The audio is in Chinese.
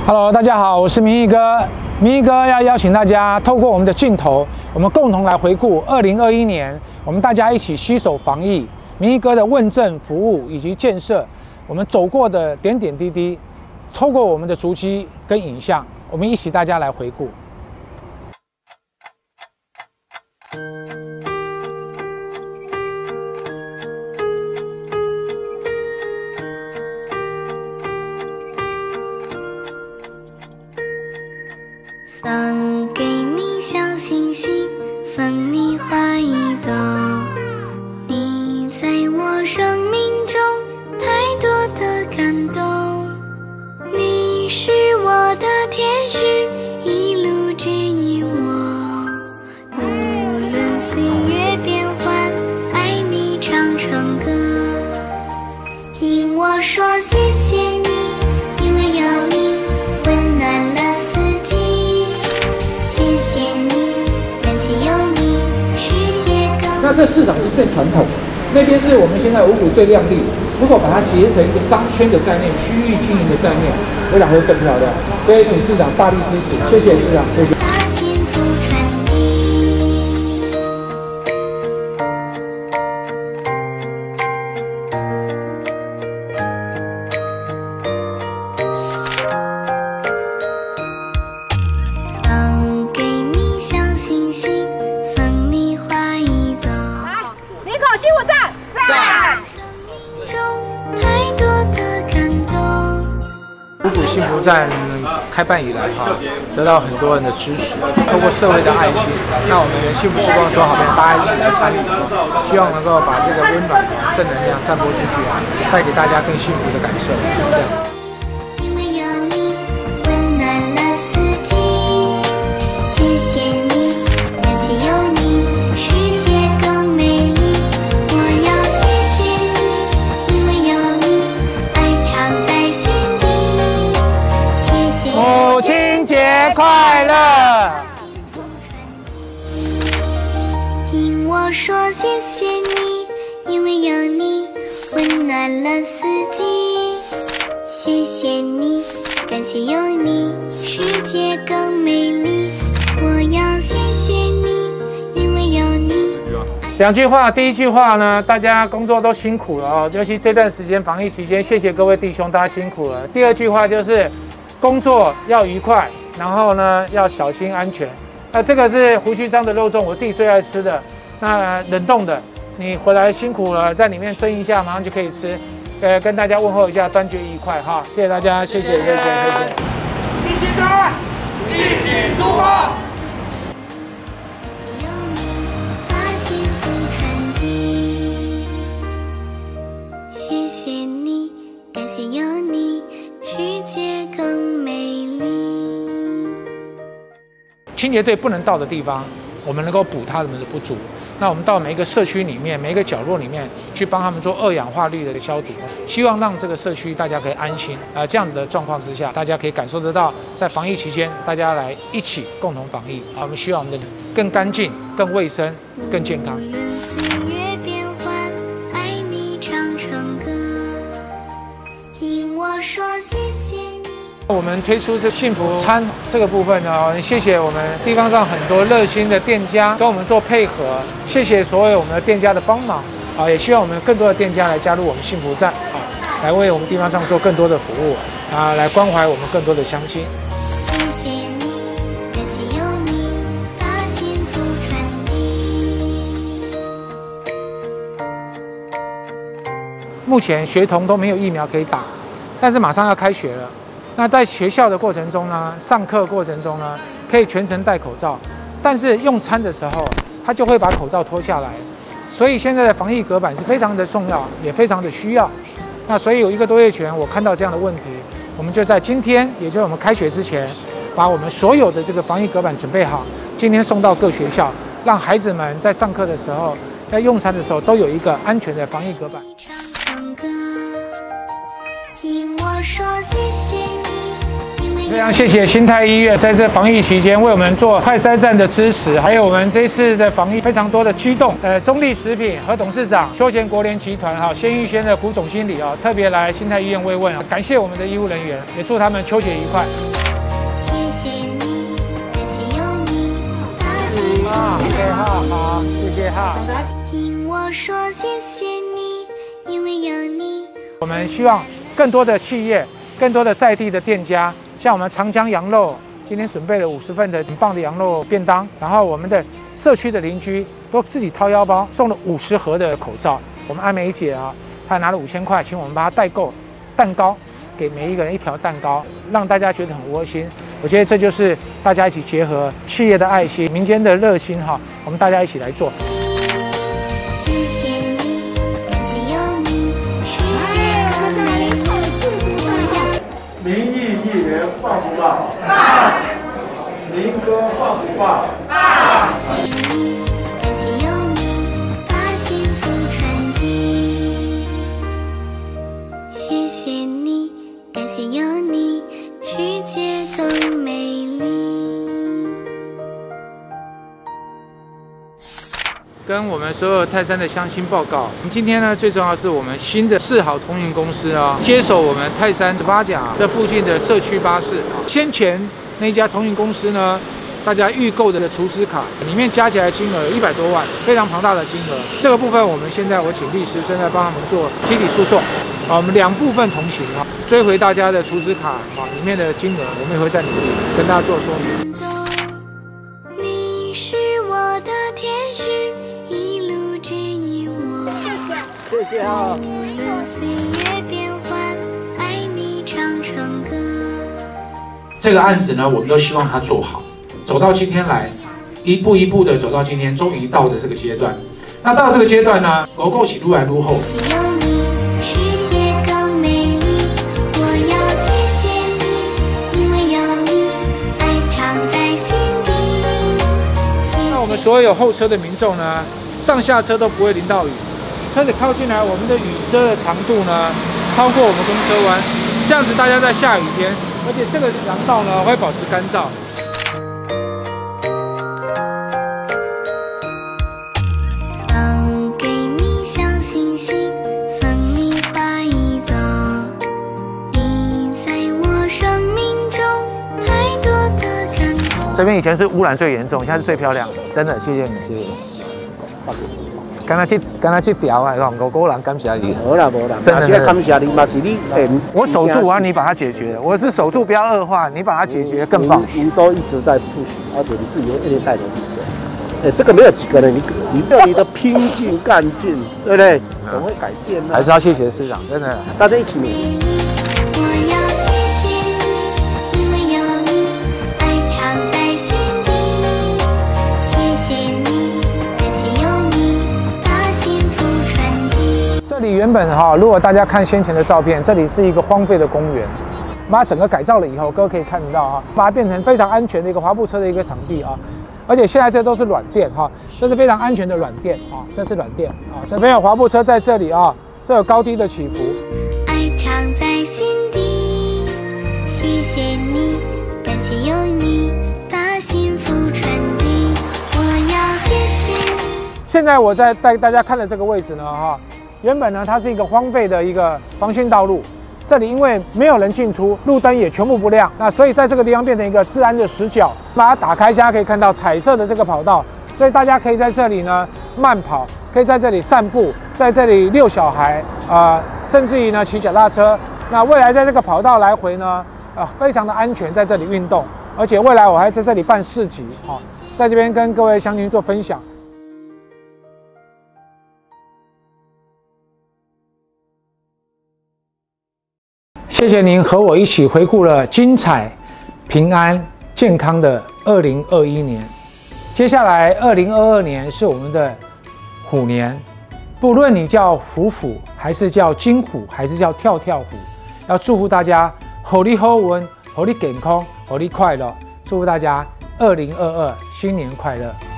Hello， 大家好，我是明义哥。明义哥要邀请大家透过我们的镜头，我们共同来回顾2021年，我们大家一起携手防疫。明义哥的问政服务以及建设，我们走过的点点滴滴，透过我们的足迹跟影像，我们一起大家来回顾。 送给你小星星，送你花一朵。你在我生命中太多的感动，你是我的天使，一路指引我。无论岁月变幻，爱你唱成歌。听我说谢谢你，因为有你温暖了。 那这市场是最传统，那边是我们现在五股最亮丽。如果把它结成一个商圈的概念、区域经营的概念，我想会更漂亮。所以请市长大力支持，谢谢市长，谢谢。 西湖站在五股幸福站开办以来得到很多人的支持，透过社会的爱心，那我们幸福时光说好朋友大家一起来参与，希望能够把这个温暖正能量散播出去带给大家更幸福的感受，就是这样。 母亲节快乐！ 听我说谢谢你，因为有你温暖了四季。谢谢你，感谢有你，世界更美丽。我要谢谢你，因为有你。 两句话，第一句话呢，大家工作都辛苦了哦，尤其这段时间防疫期间，谢谢各位弟兄，大家辛苦了。第二句话就是。 工作要愉快，然后呢要小心安全。那这个是胡须章的肉粽，我自己最爱吃的。那冷冻的，你回来辛苦了，在里面蒸一下，马上就可以吃。跟大家问候一下，端觉愉快哈！谢谢大家，谢谢。 第10段，一起出发。 谢谢你，感谢有你，世界更美丽。 清洁队不能到的地方，我们能够补他们的不足。那我们到每一个社区里面，每一个角落里面去帮他们做2氧化氯的消毒，希望让这个社区大家可以安心。这样子的状况之下，大家可以感受得到，在防疫期间，大家来一起共同防疫。我们希望我们的更干净、更卫生、更健康。 我们推出是幸福餐这个部分呢，谢谢我们地方上很多热心的店家跟我们做配合，谢谢所有我们的店家的帮忙也希望我们更多的店家来加入我们幸福站来为我们地方上做更多的服务来关怀我们更多的乡亲。 谢谢你，感谢有你，把幸福传递。 目前学童都没有疫苗可以打，但是马上要开学了。 那在学校的过程中呢，上课过程中呢，可以全程戴口罩，但是用餐的时候，他就会把口罩脱下来。所以现在的防疫隔板是非常的重要，也非常的需要。那所以有1个多月前，我看到这样的问题，我们就在今天，也就是我们开学之前，把我们所有的这个防疫隔板准备好，今天送到各学校，让孩子们在上课的时候，在用餐的时候都有一个安全的防疫隔板。 听我说谢谢你。 非常谢谢新泰医院在这防疫期间为我们做快筛站的支持，还有我们这次的防疫非常多的驱动。中立食品和董事长休闲国联集团鲜芋仙的古总经理特别来新泰医院慰问，感谢我们的医护人员，也祝他们秋节愉快。 OK， 好，谢谢哈。 听我说谢谢你，因为有你。 我们希望更多的企业、更多的在地的店家，像我们长江羊肉，今天准备了50份的很棒的羊肉便当，然后我们的社区的邻居都自己掏腰包送了50盒的口罩。我们阿梅姐啊，她拿了5000块，请我们帮她代购蛋糕，给每一个人1条蛋糕，让大家觉得很窝心。我觉得这就是大家一起结合企业的爱心、民间的热心哈，我们大家一起来做。 谢谢你，感谢有你，世界更美丽。 民意议员棒不棒？棒！民歌棒不棒？棒！ 感谢有你，把幸福传递。谢谢你，感谢有你，世界更美丽。 跟我们所有泰山的乡亲报告，我们今天呢，最重要是我们新的世好通运公司啊，接手我们泰山18甲这附近的社区巴士。先前那家通运公司呢，大家预购的厨师卡里面加起来金额100多万，非常庞大的金额。这个部分我们现在我请律师正在帮他们做集体诉讼，我们2部分同行啊，追回大家的厨师卡里面的金额，我们也会在努力跟大家做说明。 你是我的天使，一路指引我。 谢谢啊。 无论岁月变幻，爱你唱成歌。 这个案子呢，我们都希望它做好，走到今天来，一步一步的走到今天，终于到了这个阶段。那到这个阶段呢，狗狗起路来路后。 有你，世界更美丽。我要谢谢你，因为有你，爱常在心底。 那我们所有后车的民众呢，上下车都不会淋到雨。车子靠近来，我们的雨遮的长度呢，超过我们公车弯，这样子大家在下雨天，而且这个廊道呢会保持干燥。 送给你小星星，送你花一朵。你在我生命中太多的感动。 这边以前是污染最严重，现在是最漂亮的，真的，谢谢你，谢谢你。刚才去调啊，5个人感谢你。 无啦无啦， 真的感谢你嘛是你。 我守住，我要你把它解决。我是守住，不要恶化，你把它解决更棒。 你都一直在 push， 而且你自己一直带着这个没有几个人，你要你的拼劲干劲，对不对？总会改变的。 还是要谢谢市长，真的。 大家一起努力。 我要谢谢你，因为有你，爱常在心底。谢谢你，感谢有你，把幸福传递。 这里原本如果大家看先前的照片，这里是一个荒废的公园，把它整个改造了以后，各位可以看得到把它变成非常安全的一个滑步车的一个场地啊。而且现在这都是软垫这是非常安全的软垫这是软垫这边有滑步车在这里这有高低的起伏。 爱常在心底，谢谢你，感谢有你，把幸福传递。我要谢谢你。 现在我在带大家看的这个位置呢原本呢它是一个荒废的一个防汛道路。这里因为没有人进出，路灯也全部不亮，那所以在这个地方变成一个治安的死角。把它打开，现在可以看到彩色的这个跑道，所以大家可以在这里呢慢跑，可以在这里散步，在这里遛小孩甚至于呢骑脚踏车。那未来在这个跑道来回呢非常的安全，在这里运动，而且未来我还在这里办市集在这边跟各位乡亲做分享。谢谢您和我一起回顾了精彩、平安、健康的2021年。接下来2022年是我们的虎年，不论你叫虎虎，还是叫金虎，还是叫跳跳虎，要祝福大家虎力好运，虎力健康，虎力快乐。祝福大家2022新年快乐！